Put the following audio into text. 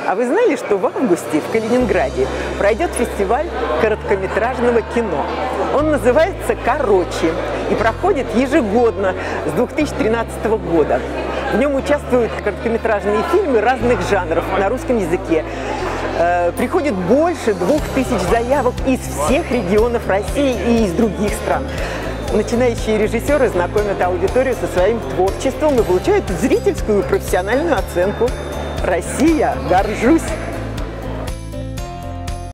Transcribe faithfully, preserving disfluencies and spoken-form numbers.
А вы знали, что в августе в Калининграде пройдет фестиваль короткометражного кино? Он называется «Короче» и проходит ежегодно с две тысячи тринадцатого года. В нем участвуют короткометражные фильмы разных жанров на русском языке. Э, приходит больше двух тысяч заявок из всех регионов России и из других стран. Начинающие режиссеры знакомят аудиторию со своим творчеством и получают зрительскую и профессиональную оценку. Россия, горжусь!